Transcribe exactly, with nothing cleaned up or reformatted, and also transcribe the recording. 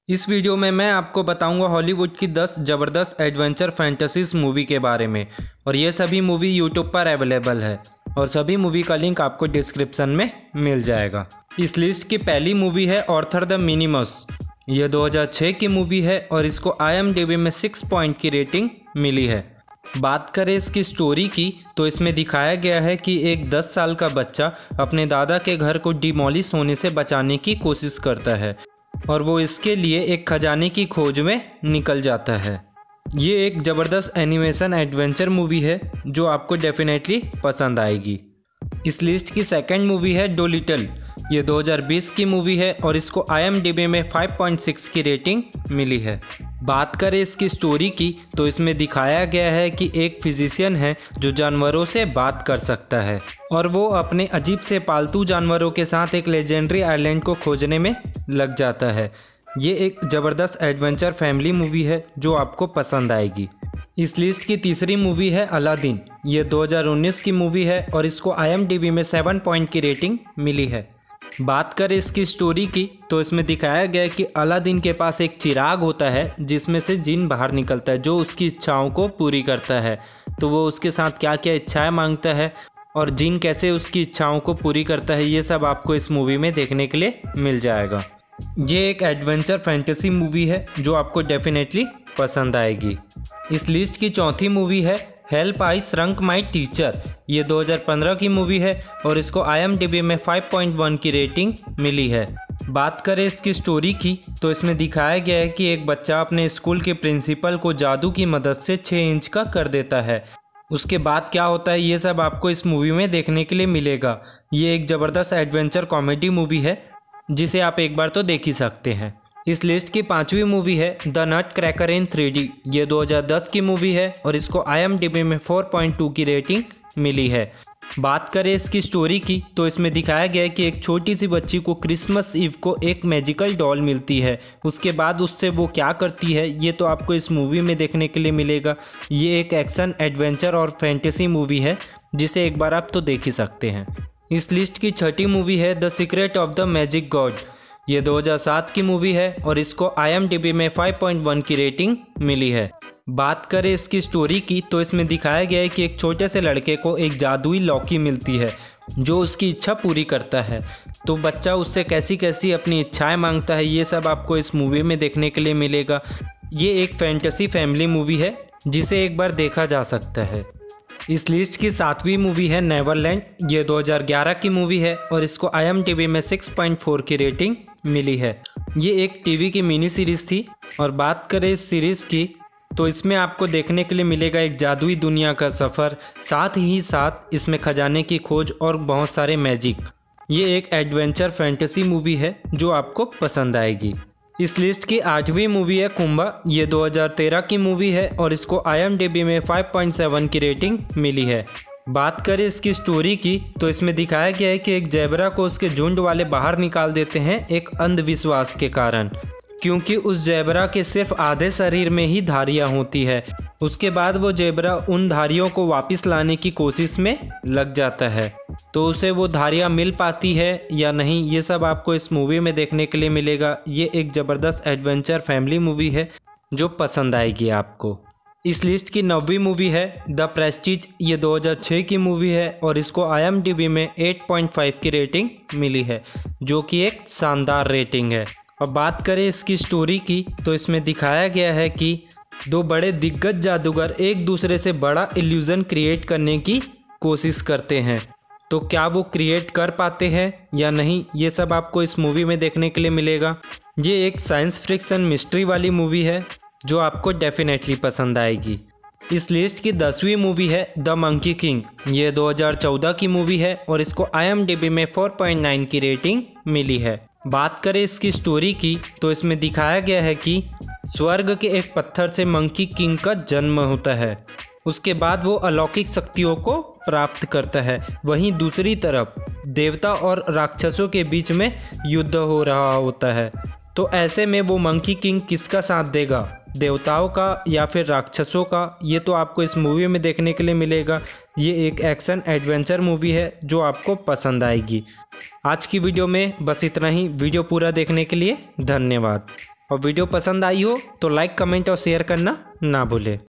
इस वीडियो में मैं आपको बताऊंगा हॉलीवुड की दस ज़बरदस्त एडवेंचर फैंटेसीज मूवी के बारे में। और ये सभी मूवी यूट्यूब पर अवेलेबल है और सभी मूवी का लिंक आपको डिस्क्रिप्शन में मिल जाएगा। इस लिस्ट की पहली मूवी है आर्थर द मिनिमस। ये दो हज़ार छह की मूवी है और इसको आई एम डी बी में सिक्स पॉइंट की रेटिंग मिली है। बात करें इसकी स्टोरी की तो इसमें दिखाया गया है कि एक दस साल का बच्चा अपने दादा के घर को डिमोलिश होने से बचाने की कोशिश करता है और वो इसके लिए एक खजाने की खोज में निकल जाता है। ये एक ज़बरदस्त एनिमेशन एडवेंचर मूवी है जो आपको डेफिनेटली पसंद आएगी। इस लिस्ट की सेकंड मूवी है डोलिटल। ये दो हज़ार बीस की मूवी है और इसको आई एम डी बी में फाइव पॉइंट सिक्स की रेटिंग मिली है। बात करें इसकी स्टोरी की तो इसमें दिखाया गया है कि एक फिजिशियन है जो जानवरों से बात कर सकता है और वो अपने अजीब से पालतू जानवरों के साथ एक लेजेंडरी आइलैंड को खोजने में लग जाता है। ये एक ज़बरदस्त एडवेंचर फैमिली मूवी है जो आपको पसंद आएगी। इस लिस्ट की तीसरी मूवी है अलादीन। ये दो हज़ार उन्नीस की मूवी है और इसको आई एम डी बी में सेवन पॉइंट की रेटिंग मिली है। बात करें इसकी स्टोरी की तो इसमें दिखाया गया है कि अलादीन के पास एक चिराग होता है जिसमें से जिन बाहर निकलता है जो उसकी इच्छाओं को पूरी करता है। तो वो उसके साथ क्या क्या इच्छाएं मांगता है और जिन कैसे उसकी इच्छाओं को पूरी करता है, ये सब आपको इस मूवी में देखने के लिए मिल जाएगा। ये एक एडवेंचर फैंटेसी मूवी है जो आपको डेफिनेटली पसंद आएगी। इस लिस्ट की चौथी मूवी है help I shrunk my teacher. ये दो हज़ार पंद्रह की मूवी है और इसको आई एम डी बी में फाइव पॉइंट वन की रेटिंग मिली है। बात करें इसकी स्टोरी की तो इसमें दिखाया गया है कि एक बच्चा अपने स्कूल के प्रिंसिपल को जादू की मदद से छः इंच का कर देता है। उसके बाद क्या होता है ये सब आपको इस मूवी में देखने के लिए मिलेगा। ये एक ज़बरदस्त एडवेंचर कॉमेडी मूवी है जिसे आप एक बार तो देख ही सकते हैं। इस लिस्ट की पांचवी मूवी है the nutcracker in three D. ये दो हज़ार दस की मूवी है और इसको आई एम डी बी में फोर पॉइंट टू की रेटिंग मिली है। बात करें इसकी स्टोरी की तो इसमें दिखाया गया है कि एक छोटी सी बच्ची को क्रिसमस ईव को एक मैजिकल डॉल मिलती है। उसके बाद उससे वो क्या करती है ये तो आपको इस मूवी में देखने के लिए मिलेगा। ये एक एक्शन एडवेंचर और फैंटेसी मूवी है जिसे एक बार आप तो देख ही सकते हैं। इस लिस्ट की छठी मूवी है the secret of the magic god. ये दो हज़ार सात की मूवी है और इसको आई एम डी बी में फाइव पॉइंट वन की रेटिंग मिली है। बात करें इसकी स्टोरी की तो इसमें दिखाया गया है कि एक छोटे से लड़के को एक जादुई लौकी मिलती है जो उसकी इच्छा पूरी करता है। तो बच्चा उससे कैसी कैसी अपनी इच्छाएं मांगता है ये सब आपको इस मूवी में देखने के लिए मिलेगा। ये एक फैंटेसी फैमिली मूवी है जिसे एक बार देखा जा सकता है। इस लिस्ट की सातवीं मूवी है नेवरलैंड। ये दो हज़ार ग्यारह की मूवी है और इसको आई एम डी बी में सिक्स पॉइंट फोर की रेटिंग मिली है। ये एक टीवी की मिनी सीरीज़ थी और बात करें इस सीरीज़ की तो इसमें आपको देखने के लिए मिलेगा एक जादुई दुनिया का सफ़र, साथ ही साथ इसमें खजाने की खोज और बहुत सारे मैजिक। ये एक एडवेंचर फैंटेसी मूवी है जो आपको पसंद आएगी। इस लिस्ट की आठवीं मूवी है कुंभा। ये दो हज़ार तेरह की मूवी है और इसको आई एम डी बी में फाइव पॉइंट सेवन की रेटिंग मिली है। बात करें इसकी स्टोरी की तो इसमें दिखाया गया है कि एक ज़ेबरा को उसके झुंड वाले बाहर निकाल देते हैं एक अंधविश्वास के कारण, क्योंकि उस ज़ेबरा के सिर्फ आधे शरीर में ही धारियां होती है। उसके बाद वो ज़ेबरा उन धारियों को वापस लाने की कोशिश में लग जाता है। तो उसे वो धारियां मिल पाती है या नहीं ये सब आपको इस मूवी में देखने के लिए मिलेगा। ये एक ज़बरदस्त एडवेंचर फैमिली मूवी है जो पसंद आएगी आपको। इस लिस्ट की नौवीं मूवी है द प्रेस्टीज। ये दो हज़ार छह की मूवी है और इसको आई एम डी बी में एट पॉइंट फाइव की रेटिंग मिली है जो कि एक शानदार रेटिंग है। और बात करें इसकी स्टोरी की तो इसमें दिखाया गया है कि दो बड़े दिग्गज जादूगर एक दूसरे से बड़ा इल्यूज़न क्रिएट करने की कोशिश करते हैं। तो क्या वो क्रिएट कर पाते हैं या नहीं ये सब आपको इस मूवी में देखने के लिए मिलेगा। ये एक साइंस फिक्शन मिस्ट्री वाली मूवी है जो आपको डेफिनेटली पसंद आएगी। इस लिस्ट की दसवीं मूवी है द मंकी किंग। ये दो हज़ार चौदह की मूवी है और इसको आई एम डी बी में फोर पॉइंट नाइन की रेटिंग मिली है। बात करें इसकी स्टोरी की तो इसमें दिखाया गया है कि स्वर्ग के एक पत्थर से मंकी किंग का जन्म होता है। उसके बाद वो अलौकिक शक्तियों को प्राप्त करता है। वहीं दूसरी तरफ देवता और राक्षसों के बीच में युद्ध हो रहा होता है। तो ऐसे में वो मंकी किंग किसका साथ देगा, देवताओं का या फिर राक्षसों का, ये तो आपको इस मूवी में देखने के लिए मिलेगा। ये एक एक्शन एडवेंचर मूवी है जो आपको पसंद आएगी। आज की वीडियो में बस इतना ही। वीडियो पूरा देखने के लिए धन्यवाद। और वीडियो पसंद आई हो तो लाइक कमेंट और शेयर करना ना भूलें।